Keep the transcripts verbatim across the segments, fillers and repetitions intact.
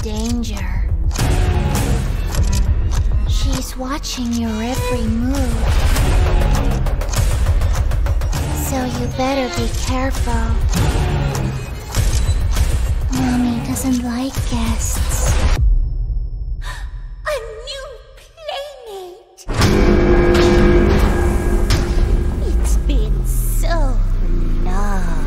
danger. She's watching your every move. So you better be careful. Mommy doesn't like guests. A new playmate! It's been so long.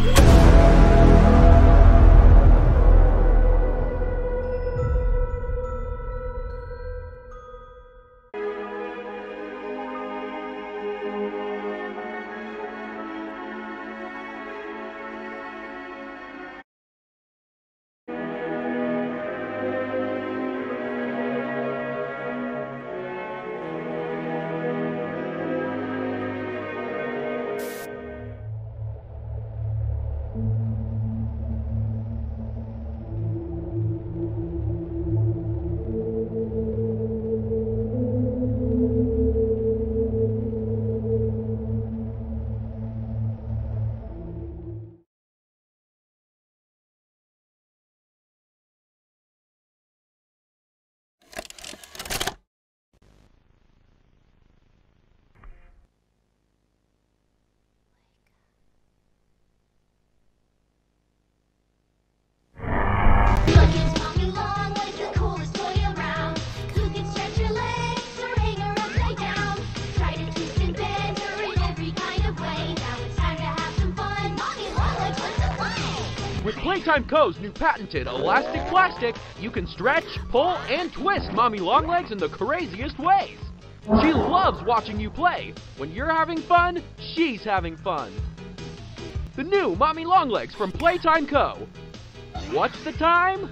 With Playtime Co.'s new patented elastic plastic, you can stretch, pull, and twist Mommy Longlegs in the craziest ways. She loves watching you play. When you're having fun, she's having fun. The new Mommy Longlegs from Playtime Co. What's the time?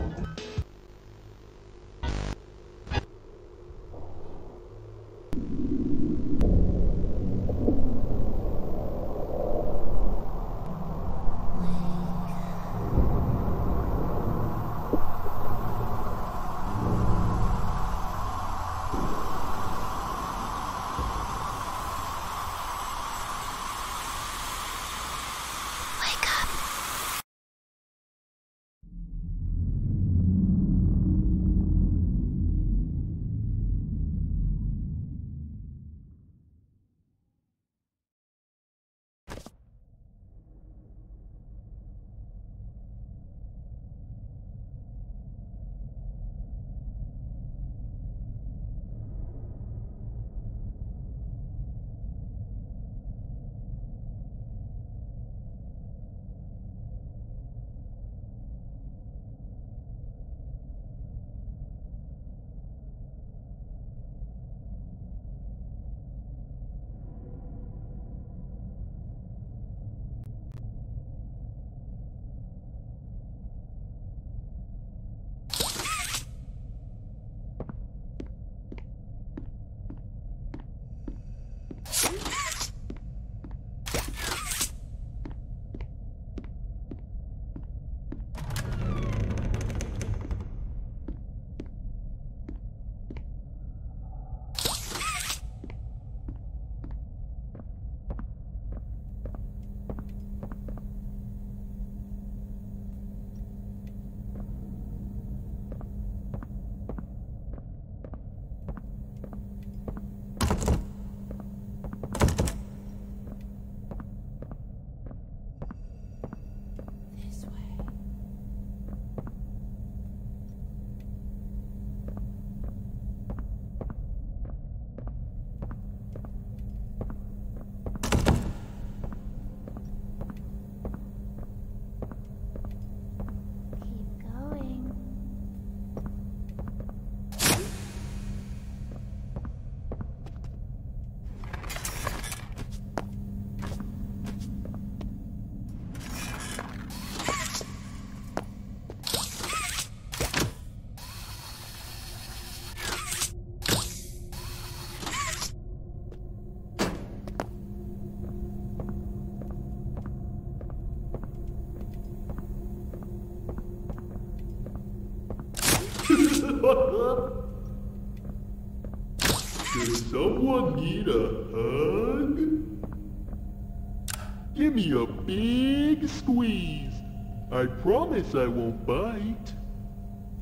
Does someone need a hug? Give me a big squeeze. I promise I won't bite.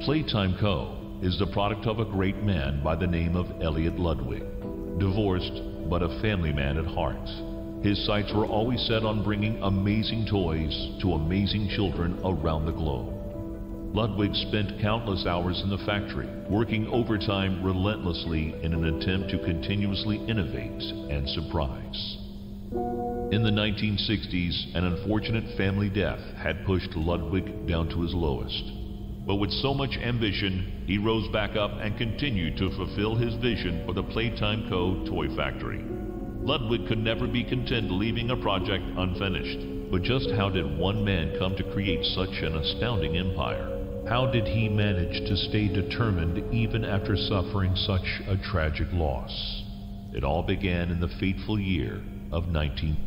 Playtime Co. is the product of a great man by the name of Elliot Ludwig. Divorced, but a family man at heart. His sights were always set on bringing amazing toys to amazing children around the globe. Ludwig spent countless hours in the factory, working overtime relentlessly in an attempt to continuously innovate and surprise. In the nineteen sixties, an unfortunate family death had pushed Ludwig down to his lowest. But with so much ambition, he rose back up and continued to fulfill his vision for the Playtime Co. toy factory. Ludwig could never be content leaving a project unfinished. But just how did one man come to create such an astounding empire? How did he manage to stay determined even after suffering such a tragic loss? It all began in the fateful year of nineteen...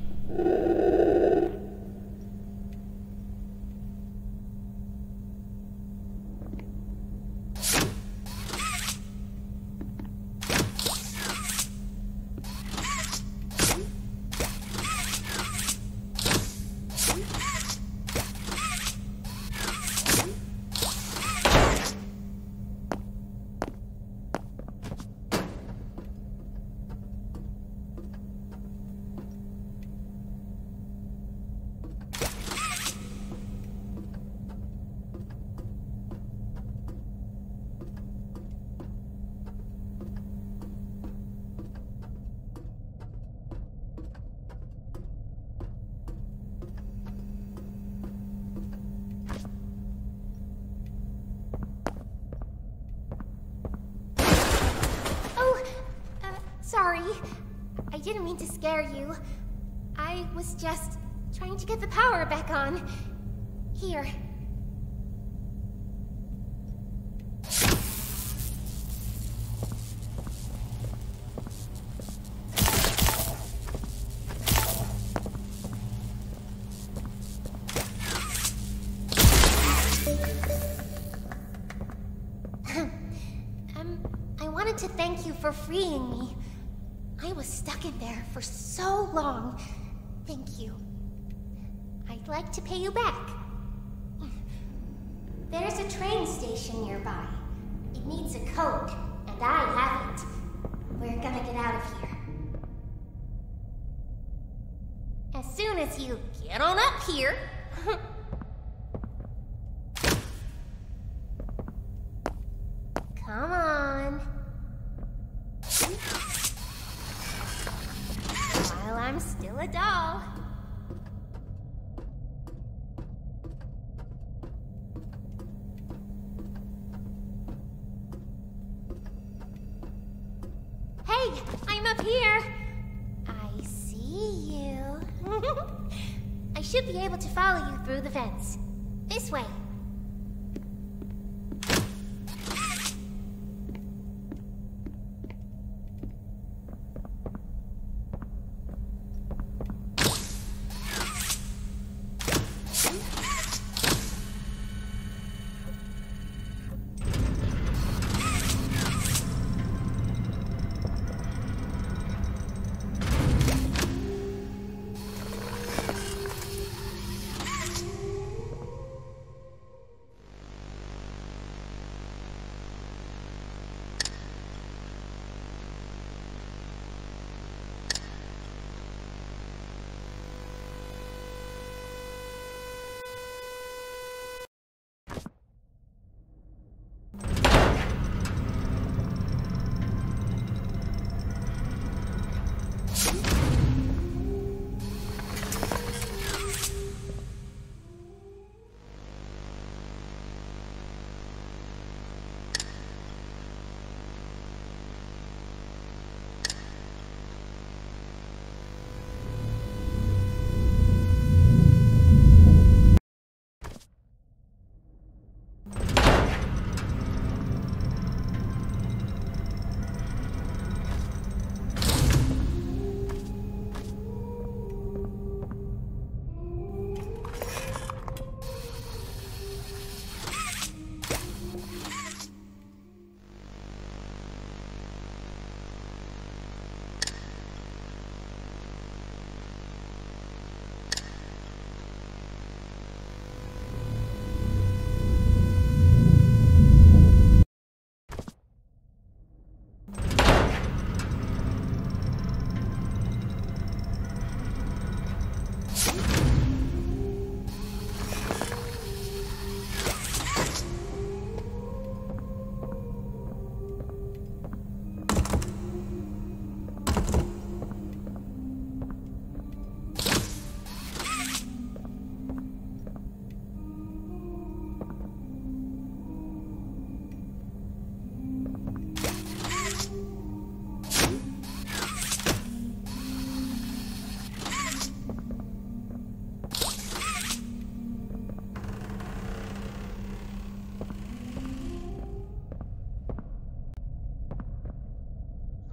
Sorry. I didn't mean to scare you. I was just trying to get the power back on. Here. um, I wanted to thank you for freeing me. I was stuck in there for so long. Thank you. I'd like to pay you back. There's a train station nearby. It needs a code, and I have it. We're gonna get out of here. As soon as you get on up here... Come on. While I'm still a doll. Hey, I'm up here. I see you. I should be able to follow you through the fence. This way.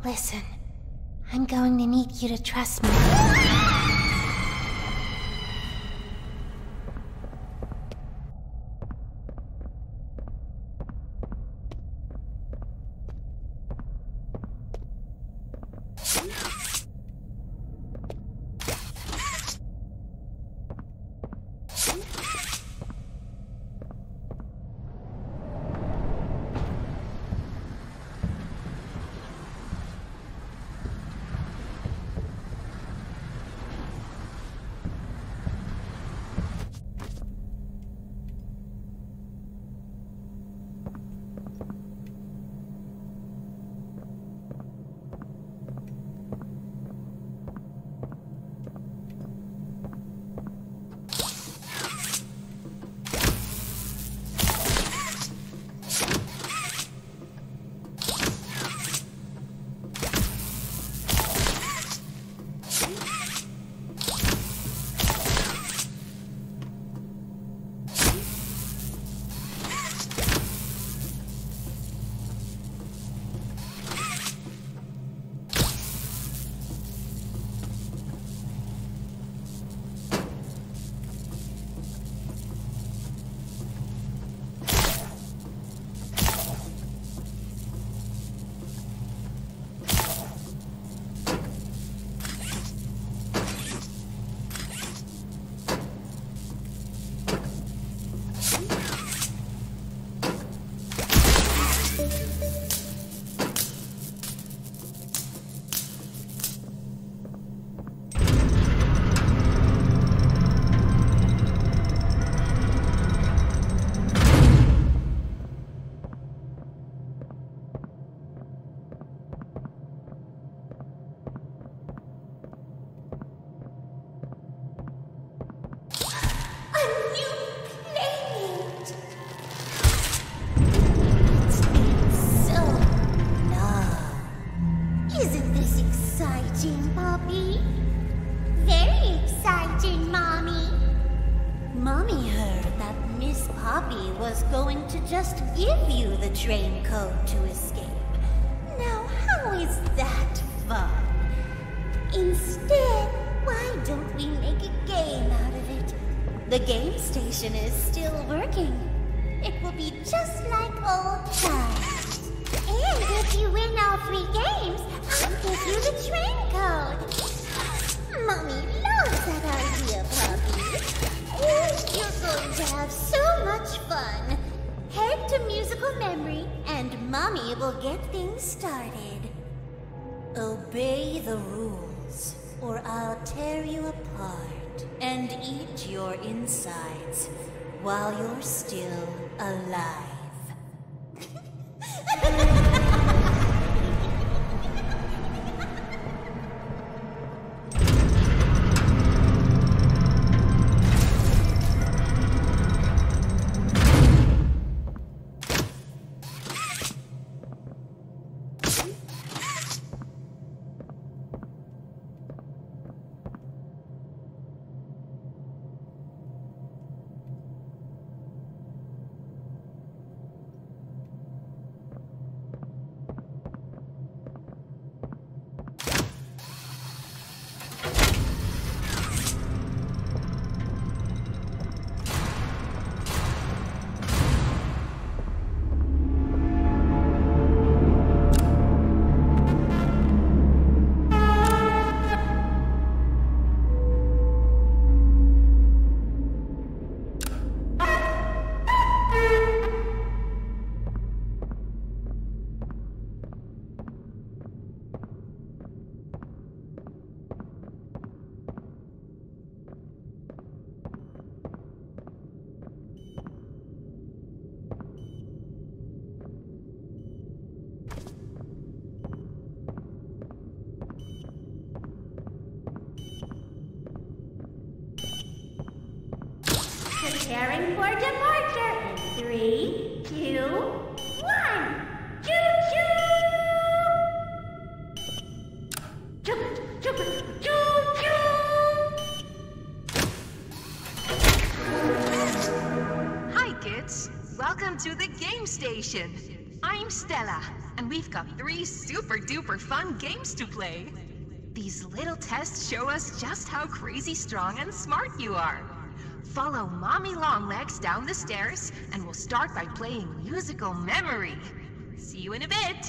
Listen, I'm going to need you to trust me. Just give you the train code to escape. Now, how is that fun? Instead, why don't we make a game out of it? The game station is still working. It will be just like old times. And if you win all three games, I'll give you the train code. Mommy loves that idea, Poppy. Oh, you're going to have so much fun. Head to musical memory, and Mommy will get things started. Obey the rules, or I'll tear you apart and eat your insides while you're still alive. Preparing for departure in three, two, one. Choo-choo! Choo, choo, choo-choo! Hi, kids. Welcome to the game station. I'm Stella. and we've got three super duper fun games to play. These little tests show us just how crazy strong and smart you are. Follow Mommy Longlegs down the stairs, and we'll start by playing Musical Memory. See you in a bit.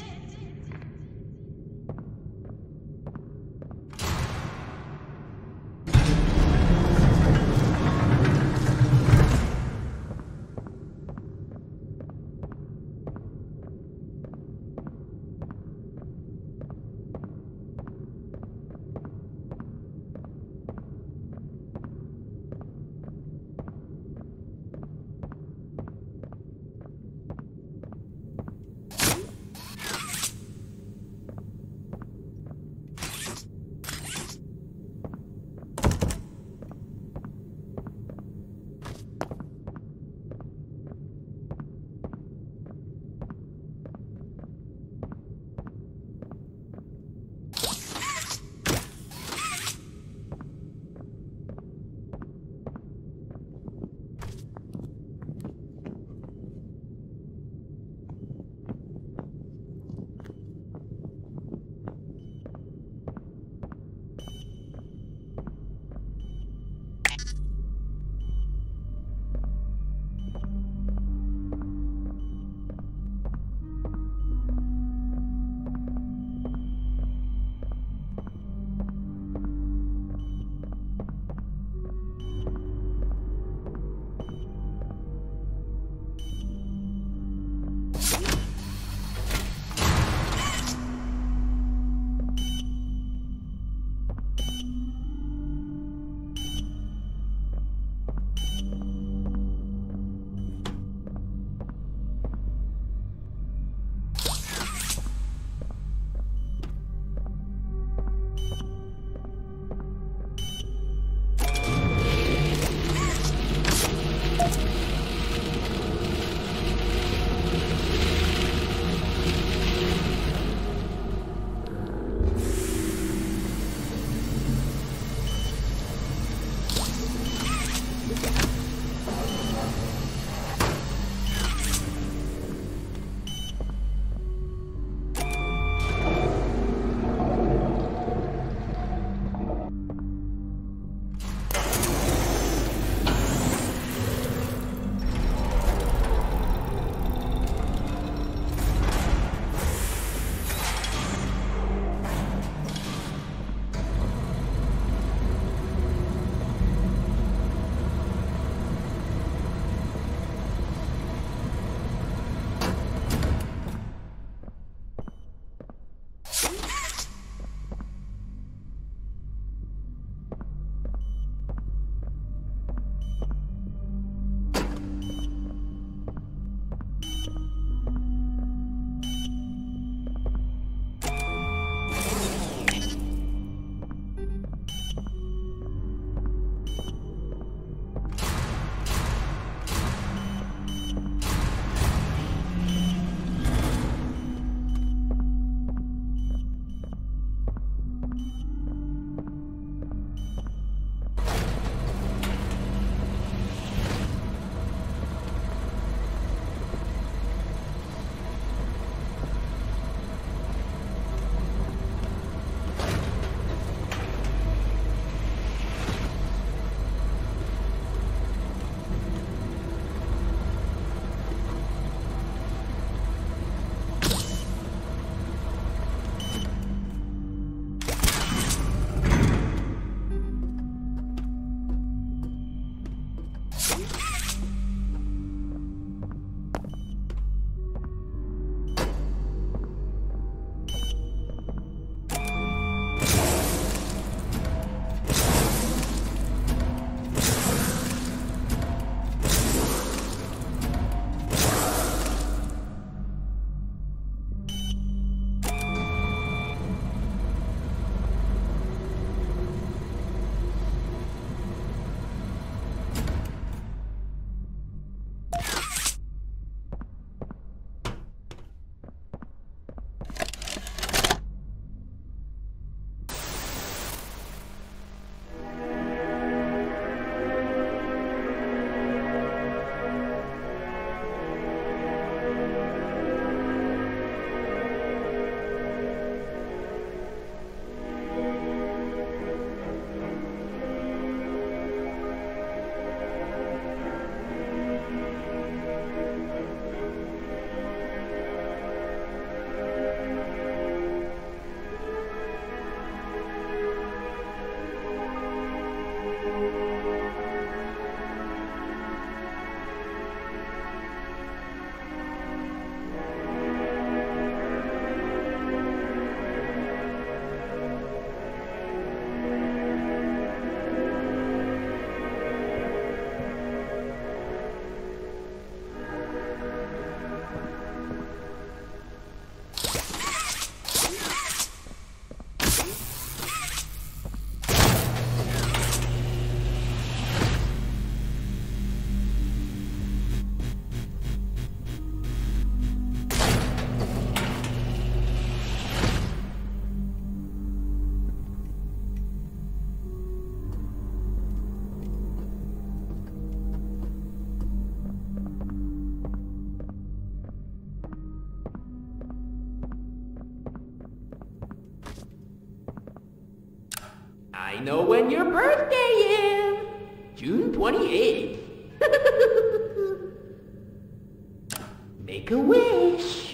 I know when your birthday is. June twenty-eighth. Make a wish.